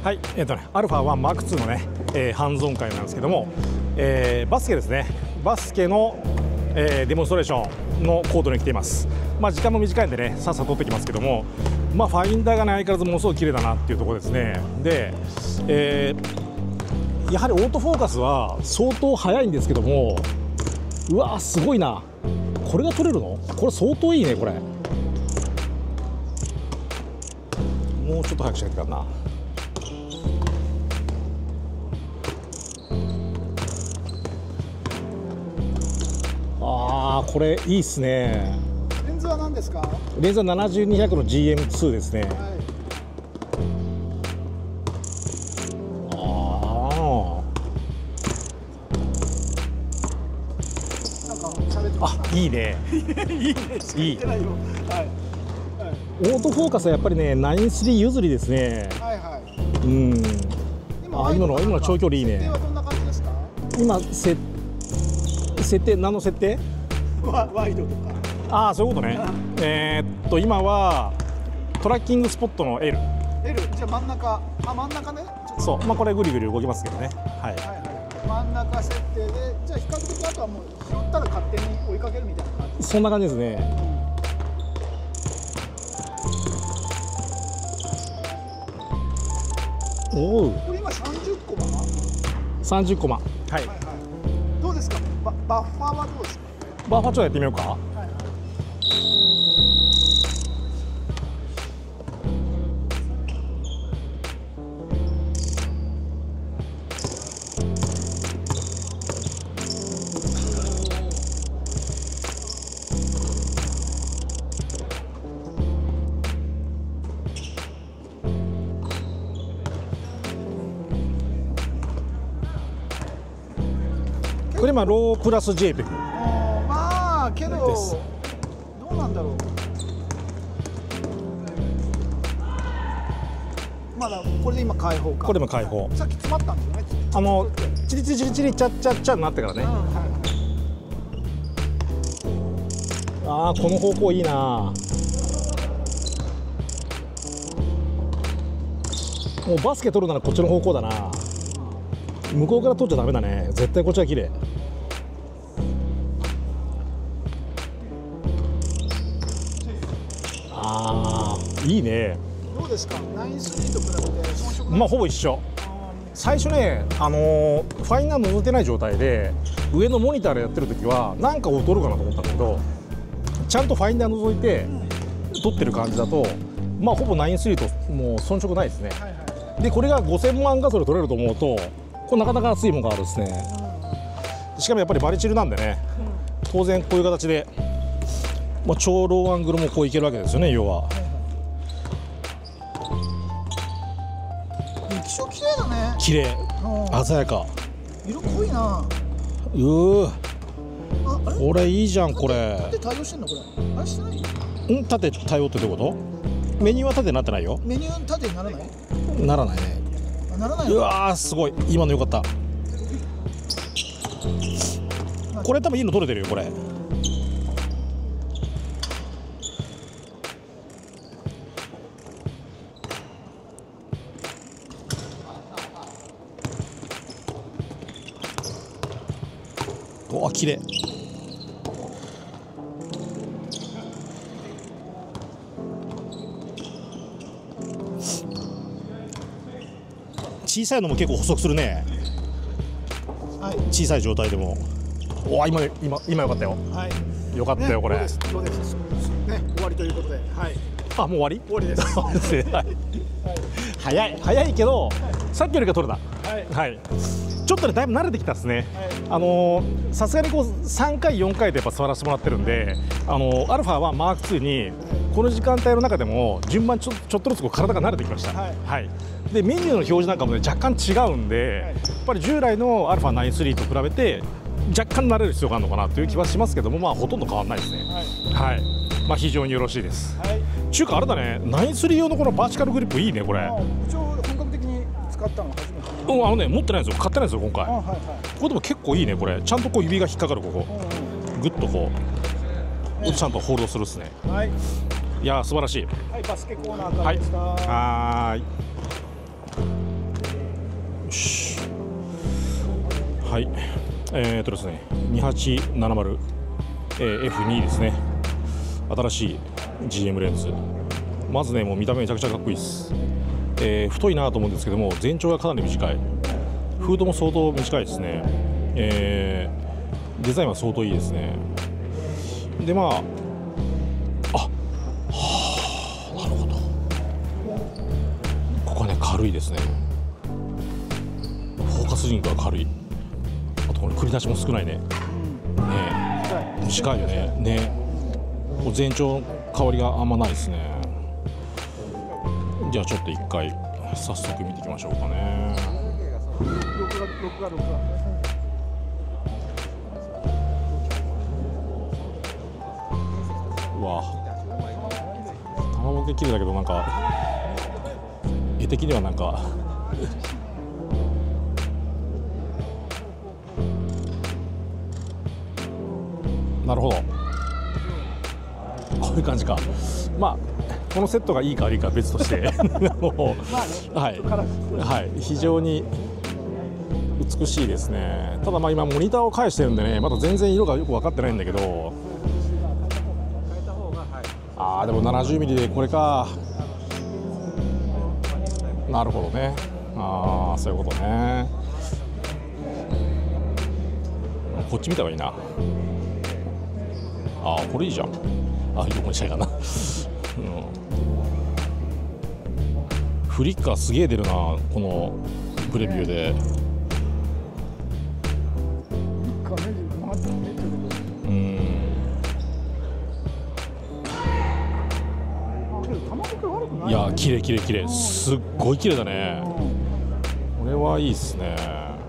はい、アルファ1マーク2のね、ハンズオン会なんですけども、バスケですね。バスケの、デモンストレーションのコートに来ています。まあ時間も短いんでね、さっさと撮ってきますけども、まあファインダーがね相変わらずものすごく綺麗だなっていうところですね。で、やはりオートフォーカスは相当速いんですけども、うわーすごいな。これが撮れるの？これ相当いいねこれ。もうちょっと早くしないといかんな。ああこれいいっすね。 レンズは何ですか？ レンズは70-200の GM2 ですね。 はい、なんか喋ってます。 あいいね。 いいね。いい。はい。 オートフォーカスはやっぱりね9-3譲りですね。 はいはい。 うん。今の長距離いいね。 設定はどんな感じですか？ 今設定何の設定？ ワイドとか。 ああそういうことね。今はトラッキングスポットの L。 じゃあ真ん中。真ん中ね。 そうまあこれぐりぐり動きますけどね。はい。 真ん中設定でじゃあ比較的あとはもう拾ったら勝手に追いかけるみたいな感じ。 そんな感じですね。おお。 これ今30コマ。 30コマ。はい。 どうですか？バッファーはどうですか？ バッファーちょっとやってみようか。これ今ロープラス JPEG。 まあけどどうなんだろう。まだこれで今開放か。 これも開放。 さっき詰まったんですよね。 チリチリチリチリチャッチャッチャになってからね。ああこの方向いいな。もうバスケ撮るならこっちの方向だな。向こうから撮っちゃダメだね。絶対こっちは綺麗。ああいいね。 どうですか？9-3と比べて遜色ない？ まあほぼ一緒。最初ねファインダー覗いてない状態で上のモニターでやってる時はなんか劣るかなと思ったんだけど、ちゃんとファインダー覗いて撮ってる感じだとまあほぼ9-3ともう遜色ないですね。でこれが5000万画素で撮れると思うとこれなかなか熱いものがあるですね。しかもやっぱりバリチルなんでね、当然こういう形で、まあ、超ローアングルもこういけるわけですよね。要は液晶綺麗だね。 綺麗、鮮やか。 色濃いな。 これいいじゃんこれ。 縦対応してんのこれ？あれしてない？ 縦対応ってどういうこと？メニューは縦になってないよ。 メニュー縦にならない？ ならないね。 ならない。 うわーすごい今のよかった。これ多分いいの撮れてるよこれ。おわ綺麗。小さいのも結構補足するね。 はい、 小さい状態でも。おわ今よかったよ。はい、よかったよ、これ。 どうですね、終わりということで。はい。 あ、もう終わり？ 終わりです。 はい。早いけど、さっきよりか取れた。はい。ちょっとね、だいぶ慣れてきたですね。さすがにこう3回4回でやっぱ座らせてもらってるんで、アルファはマーク2にこの時間帯の中でも順番ちょっとずつこう体が慣れてきました。はい。でメニューの表示なんかもね若干違うんで、やっぱり従来の α9-3 と比べて若干慣れる必要があるのかなという気はしますけども、まあほとんど変わらないですね。はい。まあ非常によろしいです。中華あれだね、9-3用のこのバーチカルグリップいいねこれ。 一応本格的に使ったの初めて。 持ってないんですよ、買ってないんですよ今回。これでも結構いいねこれ。ちゃんとこう指が引っかかるここ、グッとこうちゃんとホールドするっすね。いや素晴らしい。 はい、バスケコーナーからでした。 はい。 し、はい、ですね、2870、F2 ですね。新しい GM レンズ。まずね、もう見た目めちゃくちゃかっこいいです。太いなと思うんですけども、全長がかなり短い。フードも相当短いですね。デザインは相当いいですね。で、まあ、なるほど。ここはね、軽いですね。フォーカスリンクは軽い。あとこれ繰り出しも少ないね。短いよね。全長変わりがあんまないですね。じゃあちょっと一回早速見ていきましょうかね。うわ、玉ボケ綺麗だけどなんか絵的にはなんかなるほど、こういう感じか。まあこのセットがいいか悪いかは別としてはい、非常に美しいですね。ただまあ今モニターを返してるんでね、まだ全然色がよく分かってないんだけど、でも70ミリでこれか。なるほどね。そういうことね。こっち見た方がいいな。これいいじゃん。横にしたいかな。フリッカーすげえ出るな、このプレビューで。いや、綺麗綺麗綺麗、すっごい綺麗だね。これはいいっすね。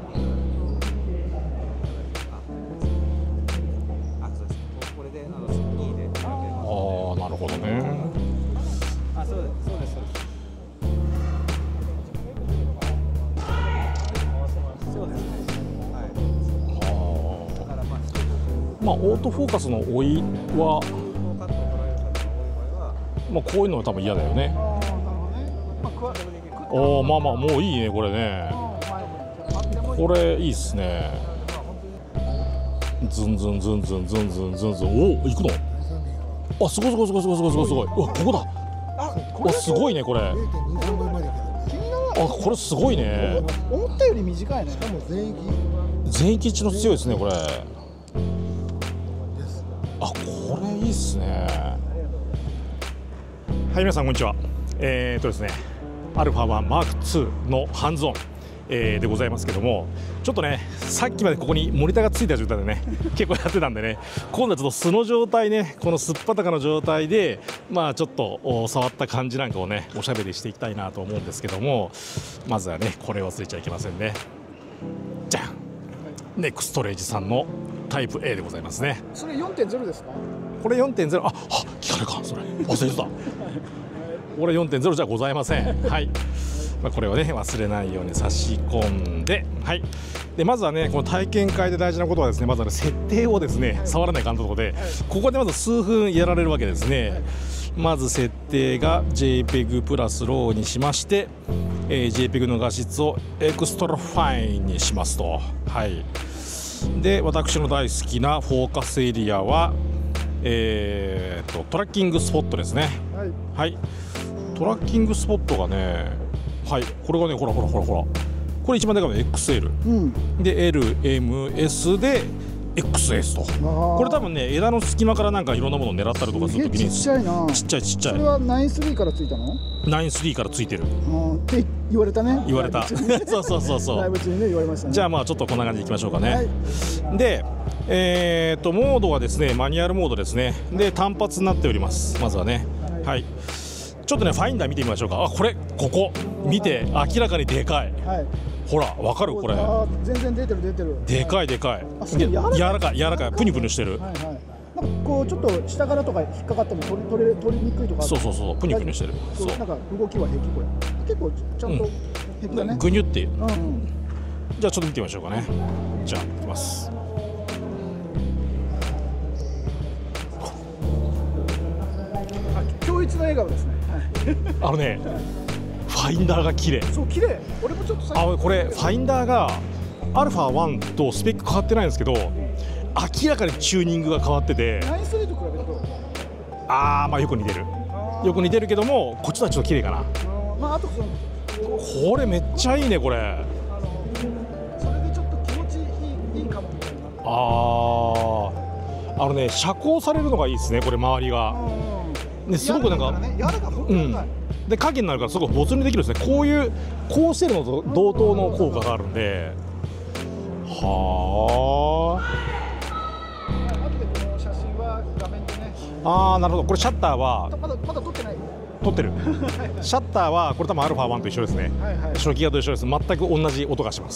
なるほどね。まあオートフォーカスの追いは、まあこういうのは多分嫌だよね。まあまあもういいね、これね。これいいっすね。ズンズンズンズンズンズンズンズン、行くの？すごいすごいすごいすごいすごいすごいすごい。ここだ。すごいねこれ。これすごいね。 思ったより短いね。しかも全域一致の強いですねこれ。これいいっすね。はい、皆さんこんにちは。ですね、α1 マーク2のハンズオン、でございますけども、ちょっとね、さっきまでここにモニターがついた状態でね結構やってたんでね、今度はちょっと素の状態ね、このすっぱたかの状態でまあちょっと触った感じなんかをねおしゃべりしていきたいなと思うんですけども、まずはねこれを忘れちゃいけませんね。じゃん、ネクストレージさんのタイプ A でございますね。 それ 4.0 ですか？ これ 4.0、聞かれか、それ忘れてた。これ 4.0 じゃございません。はい、これをね忘れないように差し込んで、はい。でまずはね、この体験会で大事なことはですね、まずは、設定をですね触らないかんところで、ここでまず数分やられるわけですね。まず設定が JPEG プラスローにしまして、JPEG の画質をエクストラファインにしますと。はい。で私の大好きなフォーカスエリアは、トラッキングスポットですね。はい、トラッキングスポットがね、はい、これがね、ほらこれ一番でかいの XL、で LMS で XS と。これ多分ね、枝の隙間からなんかいろんなものを狙ったりとかするときに、 ちっちゃいな。 ちっちゃい。 それは 9.3 からついたの？ 9.3 からついてるって言われたね。 言われた。そうライブ中にね言われましたね。 じゃあまあちょっとこんな感じでいきましょうかね。でモードはですね、マニュアルモードですね。で単発になっております。まずはね、はい、ちょっとねファインダー見てみましょうか。ここ見て、明らかにでかい。ほら、わかる？これ全然出てる。でかい。柔らかい、プニプニしてる。 なんかこうちょっと下からとか引っかかっても取りにくいとか。 そう、プニプニしてる。 なんか動きは平気。これ結構ちゃんと平気だね。 ぐにゅって。じゃあちょっと見てみましょうかね。じゃあいきます。 強烈な笑顔ですね。 ファインダーが綺麗。 そう綺麗。俺もちょっとさこれファインダーがアルファ1とスペック変わってないんですけど、明らかにチューニングが変わってて、 9-3と比べるとまあよく似てる、よく似てるけども、こっちとはちょっと綺麗かな。 まああとそのこれめっちゃいいねこれ。 それでちょっと気持ちいいかもみたいな。 ね、遮光されるのがいいですね、これ周りが。ね、すごくなんか、で影になるからすごく没入できるんですね。こうしてるのと同等の効果があるんで。はあ。後でこの写真は画面でね。 なるほど。これシャッターはまだ撮ってない。 撮ってる。シャッターはこれ多分アルファ1と一緒ですね。初期型と一緒です。全く同じ音がします。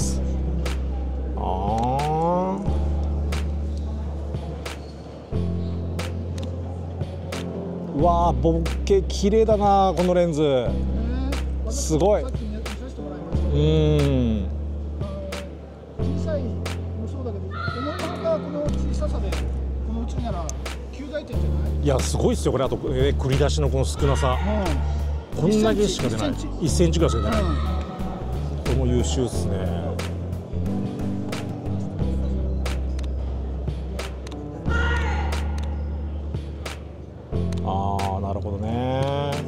うわー、ボケ綺麗だなこのレンズ。すごい。 さっき見させてもらいました。小さいもそうだけど、思いのほかこの小ささでこのうちなら9台点じゃない？ いやすごいですよこれ。あと繰り出しのこの少なさ、こんだけしか出ない。1センチぐらいしか出ない。これも優秀ですね。なるほどね。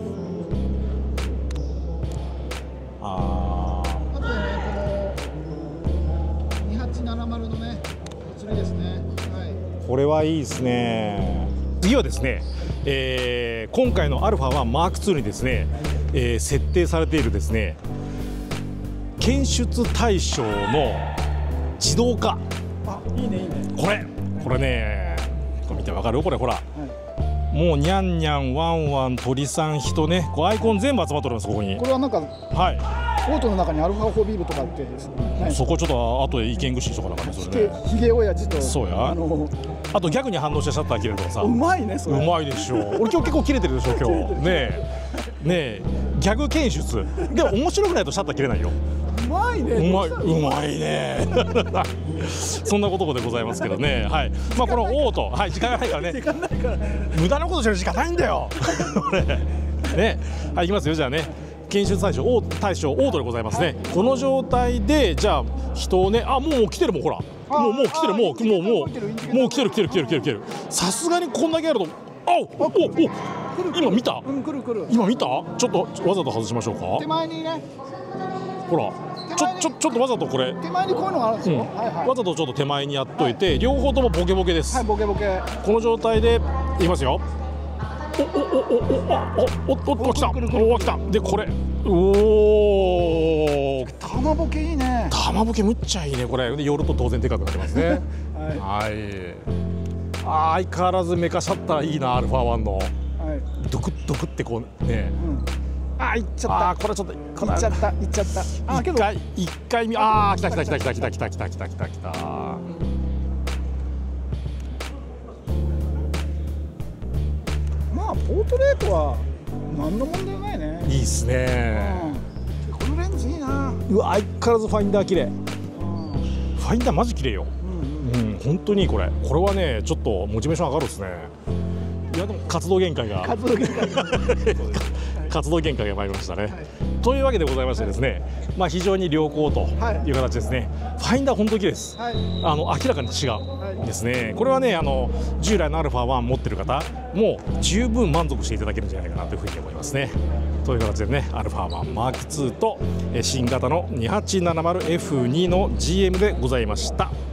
あとでね、この2870のね、写りですね。 これはいいですね。次はですね、今回の α1 M2 にですね、設定されているですね、検出対象の自動化。 いいねいいね。 これね、これ見てわかる？これほら。もうニャンニャンワンワン鳥さん人ね、アイコン全部集まっておりますここに。 これはなんかオートの中にアルファ4ビールとかってですね。 そこちょっと後で意見串とかだからそれね。 ヒゲ親父と。 そうや。あと逆に反応してシャッター切れるとかさ。 うまいねそれ。 うまいでしょ。俺今日結構切れてるでしょ今日。ねえギャグ検出。でも面白くないとシャッター切れないよ。 うまいね。 うまいね。そんなことでございますけどね。はい。まあこのオート、時間がないからね。 時間ないから。 無駄なことしてる時間ないんだよ。ね、いきますよ。じゃあね、検出対象オートでございますね。この状態でじゃあ人をね、もう来てるもんほら。もう来てるもう来てる。さすがにこんだけやると、今見た？今見た？ちょっとわざと外しましょうか。 手前にね。 ほら。ちょっとわざとこれ手前にこういうのがあるんですよ。 わざとちょっと手前にやっといて、両方ともボケボケです。 ボケボケ。 この状態でいきますよ。来た。でこれ玉ボケいいね。 玉ボケむっちゃいいねこれ。で寄ると当然でかくなってますね。相変わらずメカシャッターいいな、アルファ1の。ドクってこうね。いっちゃった。これちょっといっちゃった。一回来た。 まあポートレートは何の問題もないね。 いいっすね。 このレンズいいな。 相変わらずファインダー綺麗。ファインダーマジ綺麗よ。本当にこれはねちょっとモチベーション上がるですね。いやでも活動限界が参りましたね。というわけでございましてですね、非常に良好という形ですね。ファインダー本当に綺麗です。明らかに違うですね。これはね従来の α1 持ってる方も十分満足していただけるんじゃないかなというふうに思いますね。という形でね α1 M2 と新型の 2870F2 の GM でございました。